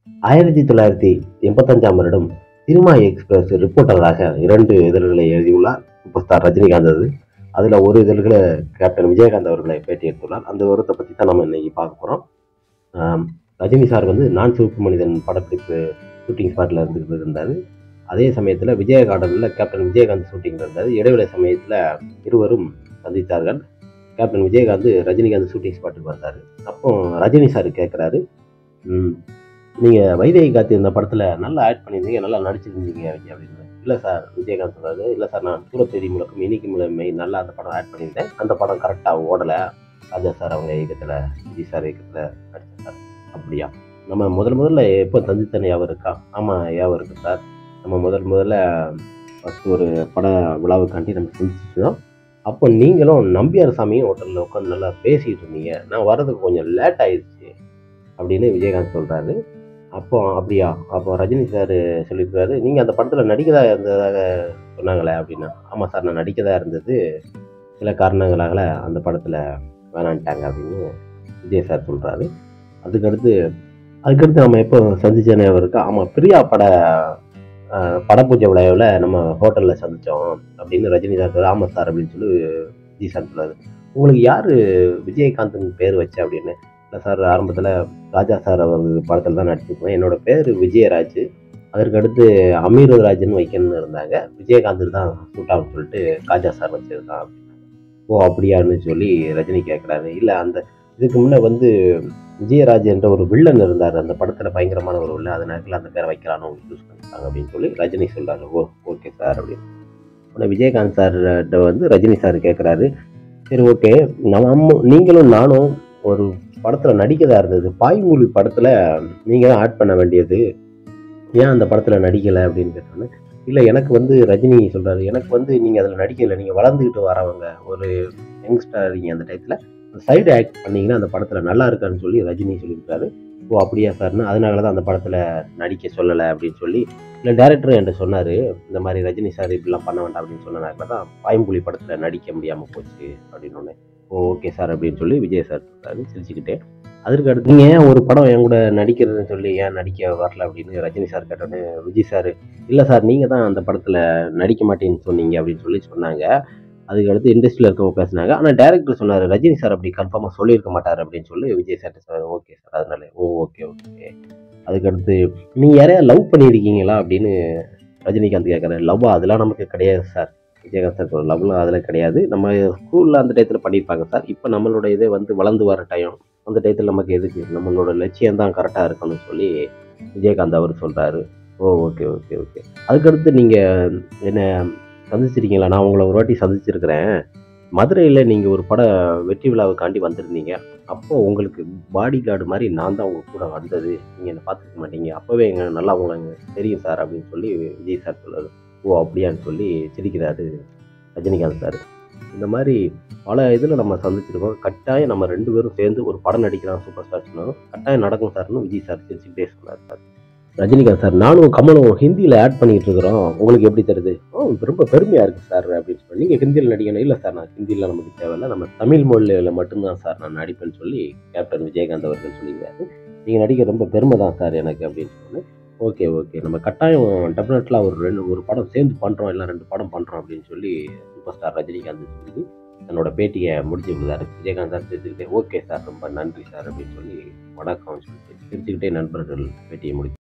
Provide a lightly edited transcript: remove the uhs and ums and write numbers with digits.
1985ஆம் வருடம் cinema express ரிப்போர்ட்டராக 2 இதழ்களை எழுதியுள்ளார் சூப்பர் ஸ்டார் ரஜினிகாந்த். அதுல ஒரு இதழ்களை கேப்டன் விஜயகாந்த் அவர்களை பேட்டி எடுத்துள்ளார். அந்த விவரத்தை பத்தி தான் நம்ம இன்னைக்கு பார்க்க போறோம். ரஜினி சார் வந்து நான் சிவப்பு மனிதன் படப்பிடிப்பு ஷூட்டிங் ஸ்பாட்ல இருந்துகிட்டு இருந்தாரு. அதே சமயத்துல விஜய கார்டன்ல கேப்டன் விஜயகாந்த் ஷூட்டிங் இருந்தாரு. இடைவேளை சமயத்துல இருவரும் சந்தித்தார்கள். கேப்டன் விஜயகாந்த் ரஜினிகாந்த் ஷூட்டிங் ஸ்பாட்டுக்கு வந்தாரு. அப்போ ரஜினி சார் கேட்கிறாரு, நீங்க வைதேகி காத்திருந்த படத்துல நல்லா ஆக்ட் பண்ணியிருந்தீங்க, நல்லா நடிச்சிருந்தீங்க அப்படின்னு. இல்லை சார், விஜயகாந்த் சொல்றாரு, இல்லை சார், நான் சூரத்தேதி முழக்கம் இனிக்கு முழமை நல்லா அந்த படம் ஆக்ட் பண்ணியிருந்தேன். அந்த படம் கரெக்டாக ஓடலை. ராஜா சார் அவங்க இயக்கத்தில், விஜய் சார் இயக்கத்தில் நடிச்சேன் சார். அப்படியா? நம்ம முதல்ல எப்போ சந்தித்தன ஞாபகம் இருக்கா? ஆமாம், ஞாபகம் இருக்கு சார். நம்ம முதல்ல ஃபஸ்ட்டு ஒரு பட விழாவுக்காண்டி நம்ம சந்திச்சிருந்தோம். அப்போ நீங்களும் நம்பியார் சாமியும் ஹோட்டலில் உட்காந்து நல்லா பேசிக்கிட்டு இருந்தீங்க. நான் வர்றதுக்கு கொஞ்சம் லேட் ஆயிடுச்சு அப்படின்னு விஜயகாந்த் சொல்கிறாரு. அப்போ அப்படியா? அப்போ ரஜினி சார் சொல்லியிருக்காரு, நீங்கள் அந்த படத்தில் நடிக்கதா இருந்ததாக சொன்னாங்களே அப்படின்னா. ஆமாம் சார், நான் நடிக்கதா இருந்தது, சில காரணங்களாக அந்த படத்தில் வேணான்ட்டாங்க அப்படின்னு விஜய் சார் சொல்கிறாரு. அதுக்கடுத்து நம்ம எப்போ சந்திச்ச ஞாபகம் இருக்கா? ஆமாம், பிரியா படப்பூஜை விழாவில் நம்ம ஹோட்டலில் சந்தித்தோம் அப்படின்னு ரஜினி சார். ஆமாம் சார் அப்படின்னு சொல்லி விஜய் சார் சொல்கிறாரு. உங்களுக்கு யார் விஜயகாந்த்னு பேர் வச்ச அப்படின்னு. இல்லை சார், ஆரம்பத்தில் ராஜா சார் அவர் படத்தில் தான் நடிச்சிருக்கேன். என்னோட பேர் விஜயராஜ். அதற்கடுத்து அமீர்ராஜ்னு வைக்கணும்னு இருந்தாங்க. விஜயகாந்த் தான் சூட் ஆகும்னு சொல்லிட்டு ராஜா சார் வச்சிருக்கான் அப்படின்னாங்க. ஓ அப்படியான்னு சொல்லி ரஜினி கேட்குறாரு. இல்லை, அந்த இதுக்கு முன்னே வந்து விஜயராஜ் என்ற ஒரு வில்லன் இருந்தார் அந்த படத்தில், பயங்கரமான ஒரு வில்லன். அதனால அந்த பேரை வைக்கலான்னு அவங்க சூஸ் பண்ணிட்டாங்க அப்படின்னு சொல்லி ரஜினி சொல்கிறாரு. ஓ ஓகே சார் அப்படின்னு. உடனே விஜயகாந்த் சார்கிட்ட வந்து ரஜினி சார் கேட்குறாரு, சரி ஓகே, நீங்களும் நானும் ஒரு படத்தில் நடிக்கதா இருந்தது. பாய்மொழி படத்தில் நீங்கள் தான் ஆட் பண்ண வேண்டியது, ஏன் அந்த படத்தில் நடிக்கலை அப்படின்னு கேட்டோன்னே, இல்லை எனக்கு வந்து ரஜினி சொல்கிறாரு, எனக்கு வந்து நீங்கள் அதில் நடிக்கலை, நீங்கள் வளர்ந்துக்கிட்டு வரவங்க ஒரு யங்ஸ்டர், நீங்கள் அந்த டயத்தில் சைடு ஆக்ட் பண்ணிங்கன்னா அந்த படத்தில் நல்லா இருக்கான்னு சொல்லி ரஜினி சொல்லியிருக்காரு. ஓ அப்படியா சார்னு, அதனால தான் அந்த படத்தில் நடிக்க சொல்லலை அப்படின்னு சொல்லி. இல்லை, டேரக்டர் என்கிட்ட சொன்னார், இந்த மாதிரி ரஜினி சார் இப்படிலாம் பண்ண வேண்டாம் அப்படின்னு சொன்னனால தான் பாய்மொழி படத்தில் நடிக்க முடியாமல் போச்சு அப்படின்னு ஒன்று. ஓ ஓகே சார் அப்படின்னு சொல்லி விஜய் சார் சொல்கிறாரு சிரிச்சுக்கிட்டே. அதற்கு அடுத்து, நீங்கள் ஏன் ஒரு படம் என் கூட நடிக்கிறதுன்னு சொல்லி ஏன் நடிக்க வரல அப்படின்னு ரஜினி சார் கேட்டோன்னே விஜய் சார், இல்லை சார், நீங்கள் தான் அந்த படத்தில் நடிக்க மாட்டேன்னு சொன்னீங்க அப்படின்னு சொல்லி சொன்னாங்க. அதுக்கடுத்து இண்டஸ்ட்ரியில் இருக்கவங்க பேசினாங்க. ஆனால் டேரக்டர் சொன்னார், ரஜினி சார் அப்படி கன்ஃபார்மாக சொல்லியிருக்க மாட்டார் அப்படின்னு சொல்லி விஜய் சார் சொன்னார். ஓகே சார், அதனால ஓகே. அதுக்கடுத்து, நீங்கள் யாரையா லவ் பண்ணியிருக்கீங்களா அப்படின்னு ரஜினிகாந்த் கேட்குறாரு. லவ்வா? அதெல்லாம் நமக்கு கிடையாது சார். விஜயகாந்த் சார், லவ்லாம் அதில் கிடையாது. நம்ம ஸ்கூலில் அந்த டயத்தில் பண்ணியிருப்பாங்க சார். இப்போ நம்மளோட இதே வந்து வளர்ந்து வர டைம், அந்த டயத்தில் நமக்கு எதுக்கு, நம்மளோட லட்சியம் தான் கரெக்டாக இருக்கணும்னு சொல்லி விஜயகாந்த் அவர் சொல்கிறாரு. Oh okay. அதுக்கடுத்து, நீங்கள் என்ன சந்திச்சிருக்கீங்களா? நான் உங்களை ஒரு வாட்டி சந்திச்சிருக்கிறேன். மதுரையில் நீங்கள் ஒரு வெற்றி விழாவுக்காண்டி வந்திருந்தீங்க. அப்போ உங்களுக்கு பாடி கார்டு மாதிரி நான் தான் உங்கள் கூட வந்தது. நீங்கள் என்னை பார்த்துருக்க மாட்டீங்க. அப்போவே நல்லா உங்களுக்கு தெரியும் சார் அப்படின்னு சொல்லி விஜய் சார் சொல்லுவார். ஓ அப்படியான்னு சொல்லி சிரிக்கிறாரு ரஜினிகாந்த் சார். இந்த மாதிரி பல இதில் நம்ம சந்திச்சிருக்கோம். கட்டாயம் நம்ம 2 பேரும் சேர்ந்து ஒரு படம் நடிக்கலாம் சூப்பர் ஸ்டார் சொன்னாலும் கட்டாயம் நடக்கும் சார்னு விஜய் சார் சிரிச்சுக்கிட்டே சொன்னார் சார். ரஜினிகாந்த் சார், நானும் கமலும் ஹிந்தியில் ஆட் பண்ணிட்டு இருக்கிறோம், உங்களுக்கு எப்படி தருது? ரொம்ப பெருமையாக இருக்குது சார் அப்படின்னு சொல்லி. நீங்கள் ஹிந்தியில் நடிக்கணும்? இல்லை சார், நான் ஹிந்தியில் நமக்கு தேவையில்லை, நம்ம தமிழ் மொழியில் மட்டும்தான் சார் நான் நடிப்பேன்னு சொல்லி கேப்டன் விஜயகாந்த் அவர்கள் சொல்லியிருக்காரு. நீங்கள் நடிக்க ரொம்ப பெருமை தான் சார் எனக்கு அப்படின்னு சொன்னேன். ஓகே, நம்ம கட்டாயம் டெஃபினெட்லாம் ஒரு படம் சேர்ந்து பண்ணுறோம், இல்லை 2 படம் பண்ணுறோம் அப்படின்னு சொல்லி சூப்பர் ஸ்டார் ரஜினிகாந்த் சொல்லி தன்னோட பேட்டியை முடிச்சு விடுறாரு. விஜயகாந்த் சார் சிரிச்சுக்கிட்டே, ஓகே சார், ரொம்ப நன்றி சார் அப்படின்னு சொல்லி வணக்கம் சொல்லிட்டு சிரிச்சுக்கிட்டே நண்பர்கள் பேட்டியை முடிச்சு